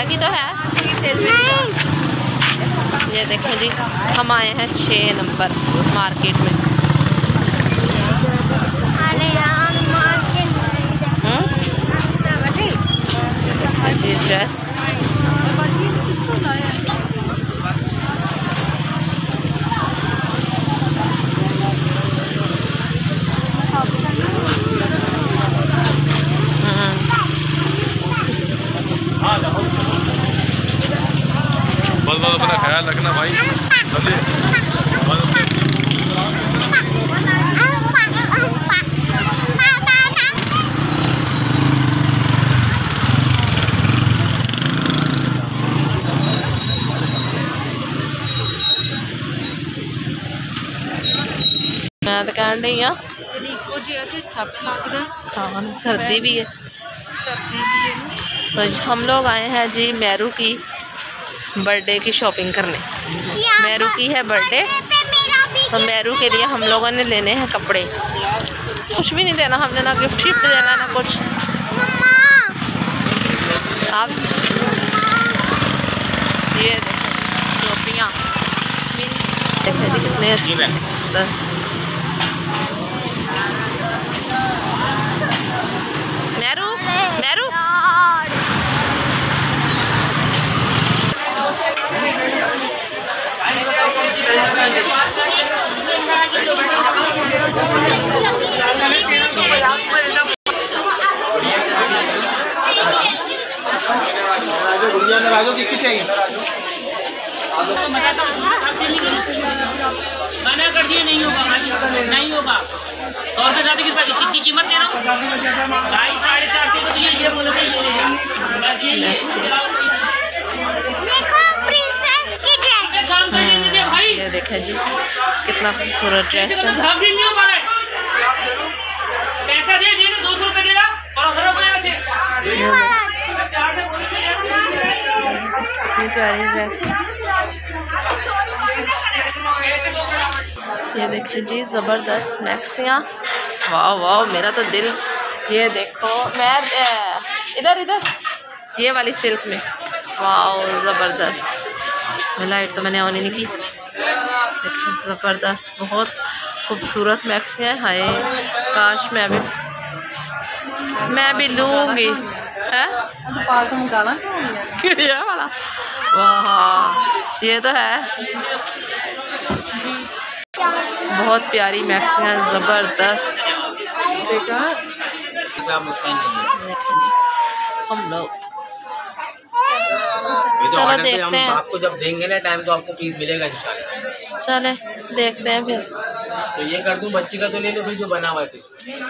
11 की तो है। ये देखें जी, हम आए हैं 6 नंबर मार्केट में। जी ड्रेस बस अपना ख्याल रखना भाई। मैं तो कह रही हूँ हाँ सर्दी भी है, तो हम लोग आए हैं जी मैरू की बर्थडे की शॉपिंग करने। मैरू की है बर्थडे, तो मैरू के लिए हम लोगों ने लेने हैं कपड़े। कुछ भी नहीं देना हमने, ना गिफ्ट शिफ्ट देना ना कुछ। आप ये टोपियाँ देखें जी कितने अच्छे। 10 मैरू मैरू राजो किसकी चाहिए? मना कर दिया नहीं होगा, नहीं होगा। और से ज़्यादा किसकी कीमत दे रहा हूँ? 2.5 साढ़े 4 तो ये बोला भाई। ये देखें जी कितना खूबसूरत ड्रेस है। पैसा दे 200 रुपये दे रहा प्यारी ड्रेस। ये देखें जी ज़बरदस्त मैक्सियाँ। वाह वाह मेरा तो दिल। ये देखो मैं इधर इधर ये वाली सिल्क में, वाह ज़बरदस्त। लाइट तो मैंने ऑन ही नहीं की। देखें ज़बरदस्त बहुत खूबसूरत मैक्सियाँ। हाय काश मैं भी लूँगी है वाला। वाह ये तो है बहुत प्यारी मैक्सियाँ ज़बरदस्त। हम लोग चलो देखते हैं। आपको जब देंगे ना टाइम तो आपको पीस मिलेगा इंशाल्लाह। चले देखते हैं फिर। तो ये कर दूं बच्ची का तो ले लो फिर जो बना हुआ है।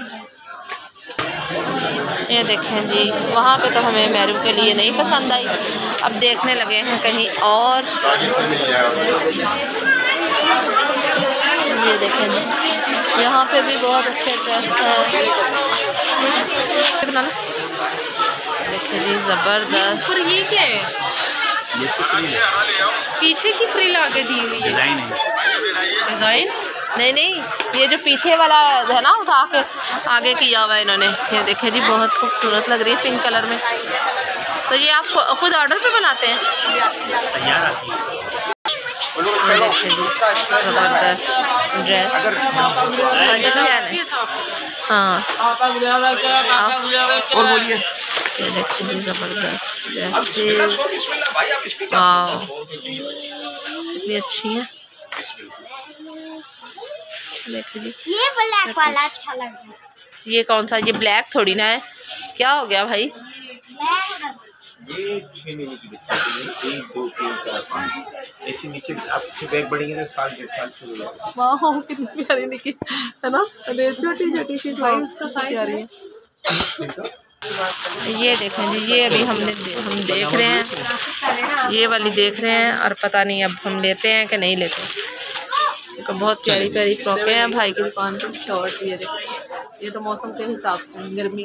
ये देखें जी वहाँ पे तो हमें मैरू के लिए नहीं पसंद आई, अब देखने लगे हैं कहीं और। ये देखें जी यहाँ पे भी बहुत अच्छे ड्रेस हैं। देखिए जी ज़बरदस्त। और ये क्या है? पीछे की फ्रिल आगे दी हुई है। डिज़ाइन नहीं ये जो पीछे वाला है ना उठा के आगे किया हुआ है इन्होंने। ये देखें जी बहुत खूबसूरत लग रही है पिंक कलर में। तो ये आप खुद ऑर्डर पे बनाते हैं? देखें जी ज़बरदस्त ड्रेस। हाँ और बोलिए। ये देखें जी ज़बरदस्त ड्रेसेस। वाह कितनी अच्छी है। देखिए जी ये ब्लैक वाला अच्छा लग रहा है। ये कौन सा? ये ब्लैक थोड़ी ना है। क्या हो गया भाई? ये 6 महीने की बच्ची है। 1 2 3 4 5 ऐसे नीचे आपके बैग बढ़ेंगे तो 1 1.5 साल शुरू होगा। वाह कितनी प्यारी निकी है ना। अरे छोटी छोटी सी भाई उसका साइज प्यारी है। ये देखें जी ये अभी हम देख रहे हैं, ये वाली देख रहे हैं और पता नहीं अब हम लेते हैं कि नहीं लेते। तो बहुत प्यारी प्यारी फ्रॉकें हैं भाई की दुकान पर। शॉर्ट ये देखो, ये तो मौसम के हिसाब से गर्मी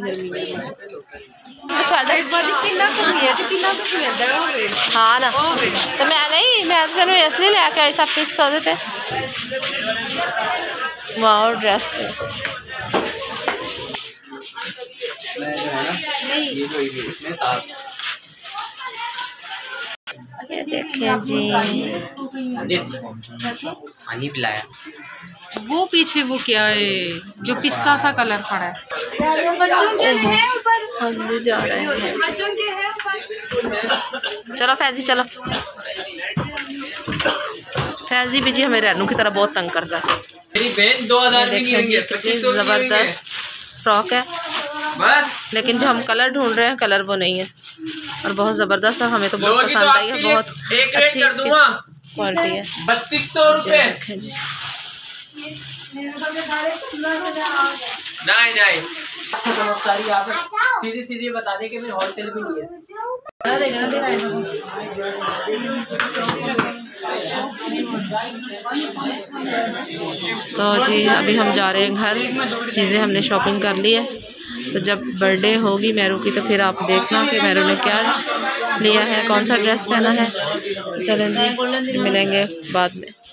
हाँ ना। तो मैं तेन इसलिए लैके आई सब फिक्स हो देते। वाह ड्रेस देखें जी, पानी पिलाया। वो पीछे वो क्या है जो पिस्ता सा कलर पड़ा है। हम भी जा रहे हैं। चलो फैजी चलो। फैजी भी जी हमें रेनू की तरह बहुत तंग कर रहा है। मेरी बहन 2000 देखें जी कितनी ज़बरदस्त फ्रॉक है, लेकिन जो हम कलर ढूंढ रहे हैं कलर वो नहीं है, और बहुत ज़बरदस्त है। हमें तो बहुत पसंद आई है, बहुत अच्छी इसकी क्वालिटी है। 3200 रुपए। देखें जी नहीं सीधी बता दे कि मैं होलसेल भी नहीं है। तो जी अभी हम जा रहे हैं घर, चीज़ें हमने शॉपिंग कर ली है। तो जब बर्थडे होगी मैरू की तो फिर आप देखना कि मैरू ने क्या लिया है, कौन सा ड्रेस पहना है। तो चलें जी मिलेंगे बाद में।